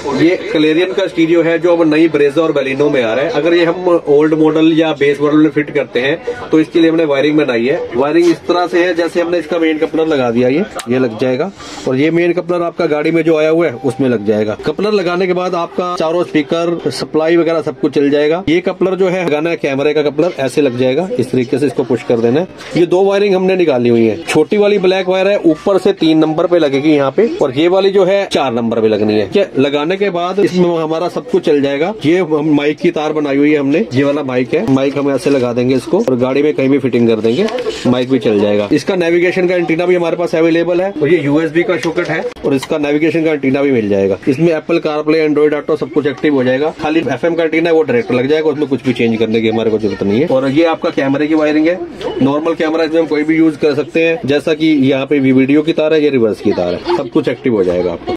ये क्लेरियन का स्टीरियो है जो अब नई ब्रेजा और बेलिनो में आ रहा है। अगर ये हम ओल्ड मॉडल या बेस मॉडल में फिट करते हैं तो इसके लिए हमने वायरिंग बनाई है। वायरिंग इस तरह से है जैसे हमने इसका मेन कपलर लगा दिया, ये लग जाएगा और ये मेन कपलर आपका गाड़ी में जो आया हुआ है उसमें लग जाएगा। कपलर लगाने के बाद आपका चारों स्पीकर, सप्लाई वगैरह सब कुछ चल जाएगा। ये कपलर जो है लगाना है कैमरे का कपलर, ऐसे लग जाएगा। इस तरीके से इसको पुश कर देना है। ये 2 वायरिंग हमने निकाली हुई है। छोटी वाली ब्लैक वायर है, ऊपर से 3 नंबर पे लगेगी यहाँ पे, और ये वाली जो है 4 नंबर पे लगनी है। क्या लगाने के बाद इसमें हमारा सब कुछ चल जाएगा। ये माइक की तार बनाई हुई है हमने, ये वाला माइक है। माइक हम ऐसे लगा देंगे इसको और गाड़ी में कहीं भी फिटिंग कर देंगे, माइक भी चल जाएगा। इसका नेविगेशन का एंटीना भी हमारे पास अवेलेबल है और ये यूएसबी का सॉकेट है और इसका नेविगेशन का एंटीना भी मिल जाएगा। इसमें एप्पल कारप्ले, एंड्रॉइड ऑटो सब कुछ एक्टिव हो जाएगा। खाली एफएम का एंटीना है वो डायरेक्ट लग जाएगा, उसमें कुछ भी चेंज करने की हमारे को जरूरत नहीं है। और ये आपका कैमरे की वायरिंग है। नॉर्मल कैमरा इसमें हम कोई भी यूज कर सकते हैं, जैसा कि यहाँ पे वीडियो की तार है, ये रिवर्स की तार है, सब कुछ एक्टिव हो जाएगा आपको।